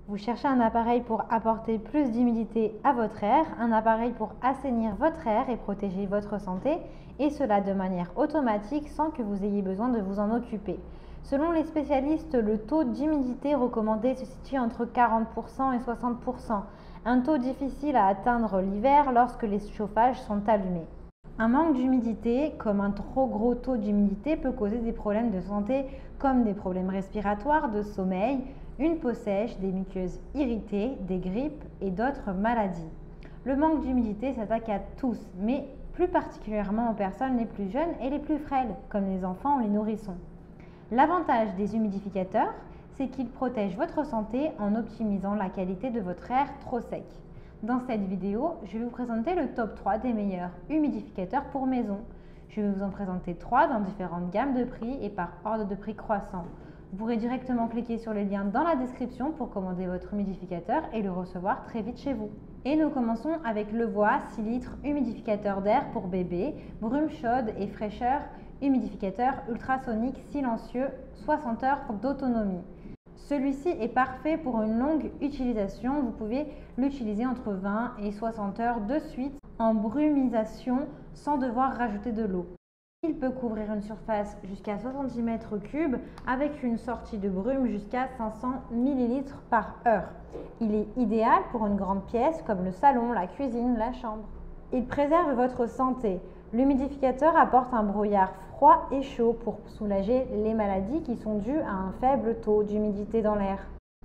Vous cherchez un appareil pour apporter plus d'humidité à votre air, un appareil pour assainir votre air et protéger votre santé, et cela de manière automatique sans que vous ayez besoin de vous en occuper. Selon les spécialistes, le taux d'humidité recommandé se situe entre 40% et 60%, un taux difficile à atteindre l'hiver lorsque les chauffages sont allumés. Un manque d'humidité, comme un trop gros taux d'humidité, peut causer des problèmes de santé comme des problèmes respiratoires, de sommeil, une peau sèche, des muqueuses irritées, des grippes et d'autres maladies. Le manque d'humidité s'attaque à tous, mais plus particulièrement aux personnes les plus jeunes et les plus frêles, comme les enfants ou les nourrissons. L'avantage des humidificateurs, c'est qu'ils protègent votre santé en optimisant la qualité de votre air trop sec. Dans cette vidéo, je vais vous présenter le top 3 des meilleurs humidificateurs pour maison. Je vais vous en présenter 3 dans différentes gammes de prix et par ordre de prix croissant. Vous pourrez directement cliquer sur les liens dans la description pour commander votre humidificateur et le recevoir très vite chez vous. Et nous commençons avec Levoit 6 litres humidificateur d'air pour bébé, brume chaude et fraîcheur, humidificateur ultrasonique silencieux, 60 heures d'autonomie. Celui-ci est parfait pour une longue utilisation. Vous pouvez l'utiliser entre 20 et 60 heures de suite en brumisation sans devoir rajouter de l'eau. Il peut couvrir une surface jusqu'à 60 m3 avec une sortie de brume jusqu'à 500 ml par heure. Il est idéal pour une grande pièce comme le salon, la cuisine, la chambre. Il préserve votre santé. L'humidificateur apporte un brouillard froid et chaud pour soulager les maladies qui sont dues à un faible taux d'humidité dans l'air,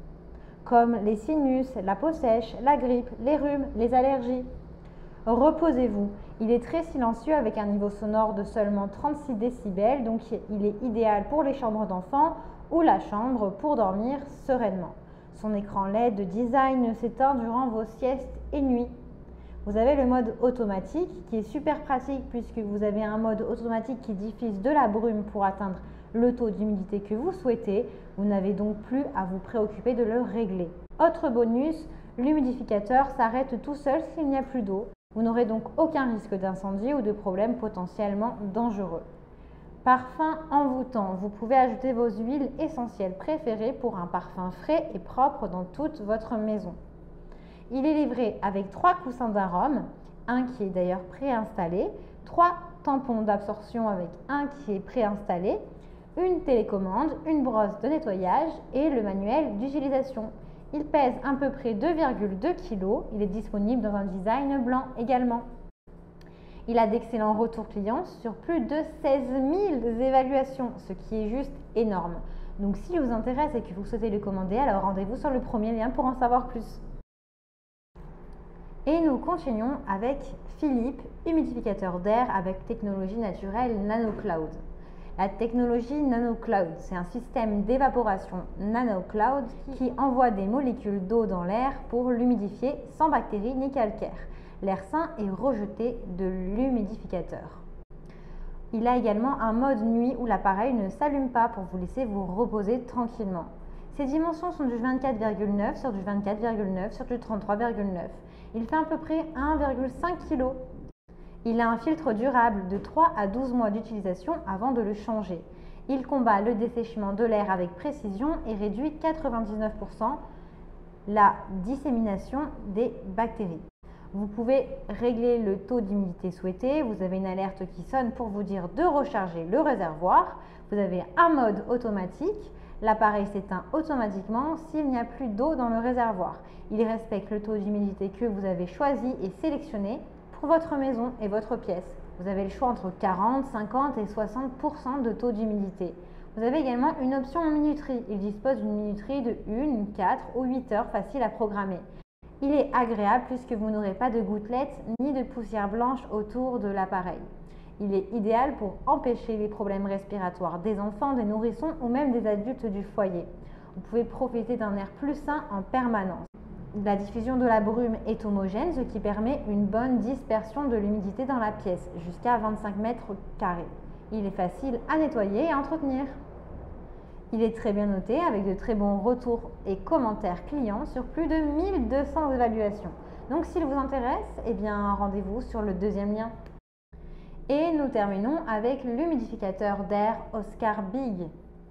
comme les sinus, la peau sèche, la grippe, les rhumes, les allergies. Reposez-vous. Il est très silencieux avec un niveau sonore de seulement 36 décibels, donc il est idéal pour les chambres d'enfants ou la chambre pour dormir sereinement. Son écran LED de design s'éteint durant vos siestes et nuits. Vous avez le mode automatique qui est super pratique puisque vous avez un mode automatique qui diffuse de la brume pour atteindre le taux d'humidité que vous souhaitez. Vous n'avez donc plus à vous préoccuper de le régler. Autre bonus, l'humidificateur s'arrête tout seul s'il n'y a plus d'eau. Vous n'aurez donc aucun risque d'incendie ou de problème potentiellement dangereux. Parfum envoûtant. Vous pouvez ajouter vos huiles essentielles préférées pour un parfum frais et propre dans toute votre maison. Il est livré avec 3 coussins d'arôme, un qui est d'ailleurs préinstallé, 3 tampons d'absorption avec un qui est préinstallé, une télécommande, une brosse de nettoyage et le manuel d'utilisation. Il pèse à peu près 2,2 kg. Il est disponible dans un design blanc également. Il a d'excellents retours clients sur plus de 16 000 évaluations, ce qui est juste énorme. Donc si vous intéresse et que vous souhaitez le commander, alors rendez-vous sur le premier lien pour en savoir plus. Et nous continuons avec Philips, humidificateur d'air avec technologie naturelle NanoCloud. La technologie NanoCloud, c'est un système d'évaporation NanoCloud qui envoie des molécules d'eau dans l'air pour l'humidifier sans bactéries ni calcaire. L'air sain est rejeté de l'humidificateur. Il a également un mode nuit où l'appareil ne s'allume pas pour vous laisser vous reposer tranquillement. Ses dimensions sont du 24,9 sur du 24,9 sur du 33,9. Il fait à peu près 1,5 kg. Il a un filtre durable de 3 à 12 mois d'utilisation avant de le changer. Il combat le dessèchement de l'air avec précision et réduit 99% la dissémination des bactéries. Vous pouvez régler le taux d'humidité souhaité. Vous avez une alerte qui sonne pour vous dire de recharger le réservoir. Vous avez un mode automatique. L'appareil s'éteint automatiquement s'il n'y a plus d'eau dans le réservoir. Il respecte le taux d'humidité que vous avez choisi et sélectionné pour votre maison et votre pièce. Vous avez le choix entre 40, 50 et 60% de taux d'humidité. Vous avez également une option en minuterie. Il dispose d'une minuterie de 1, 4 ou 8 heures facile à programmer. Il est agréable puisque vous n'aurez pas de gouttelettes ni de poussière blanche autour de l'appareil. Il est idéal pour empêcher les problèmes respiratoires des enfants, des nourrissons ou même des adultes du foyer. Vous pouvez profiter d'un air plus sain en permanence. La diffusion de la brume est homogène, ce qui permet une bonne dispersion de l'humidité dans la pièce, jusqu'à 25 mètres carrés. Il est facile à nettoyer et à entretenir. Il est très bien noté avec de très bons retours et commentaires clients sur plus de 1200 évaluations. Donc s'il vous intéresse, eh bien rendez-vous sur le deuxième lien. Et nous terminons avec l'humidificateur d'air Oscar Big.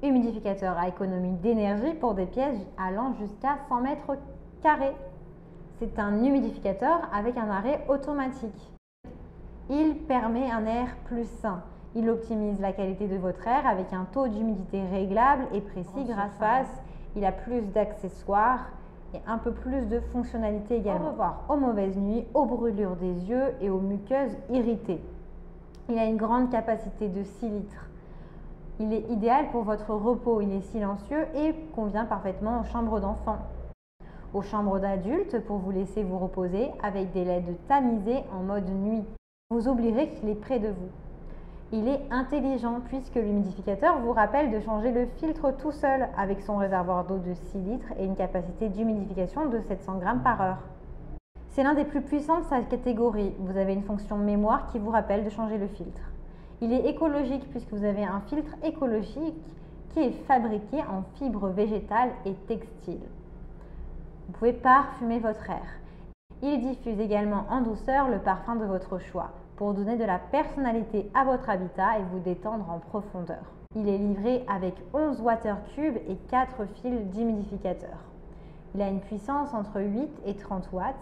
Humidificateur à économie d'énergie pour des pièces allant jusqu'à 100 mètres carrés. C'est un humidificateur avec un arrêt automatique. Il permet un air plus sain. Il optimise la qualité de votre air avec un taux d'humidité réglable et précis grâce à il a plus d'accessoires et un peu plus de fonctionnalités également. Au revoir aux mauvaises nuits, aux brûlures des yeux et aux muqueuses irritées. Il a une grande capacité de 6 litres. Il est idéal pour votre repos, il est silencieux et convient parfaitement aux chambres d'enfants. Aux chambres d'adultes pour vous laisser vous reposer avec des LED tamisés en mode nuit. Vous oublierez qu'il est près de vous. Il est intelligent puisque l'humidificateur vous rappelle de changer le filtre tout seul avec son réservoir d'eau de 6 litres et une capacité d'humidification de 700 grammes par heure. C'est l'un des plus puissants de sa catégorie. Vous avez une fonction mémoire qui vous rappelle de changer le filtre. Il est écologique puisque vous avez un filtre écologique qui est fabriqué en fibres végétales et textiles. Vous pouvez parfumer votre air. Il diffuse également en douceur le parfum de votre choix pour donner de la personnalité à votre habitat et vous détendre en profondeur. Il est livré avec 11 Water-Cube et 4 fils d'humidificateur. Il a une puissance entre 8 et 30 watts,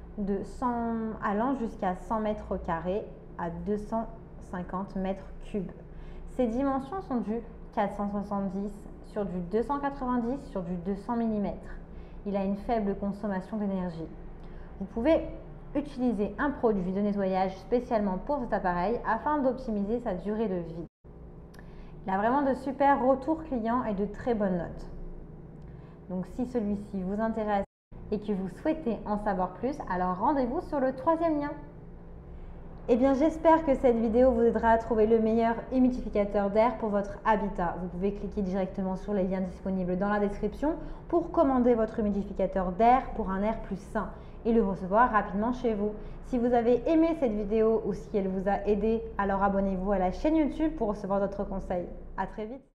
allant jusqu'à 100 mètres carrés à 250 mètres cubes. Ses dimensions sont du 470 sur du 290 sur du 200 mm. Il a une faible consommation d'énergie. Vous pouvez utiliser un produit de nettoyage spécialement pour cet appareil afin d'optimiser sa durée de vie. Il a vraiment de super retours clients et de très bonnes notes. Donc si celui-ci vous intéresse et que vous souhaitez en savoir plus, alors rendez-vous sur le 3e lien. Eh bien, j'espère que cette vidéo vous aidera à trouver le meilleur humidificateur d'air pour votre habitat. Vous pouvez cliquer directement sur les liens disponibles dans la description pour commander votre humidificateur d'air pour un air plus sain et le recevoir rapidement chez vous. Si vous avez aimé cette vidéo ou si elle vous a aidé, alors abonnez-vous à la chaîne YouTube pour recevoir d'autres conseils. À très vite.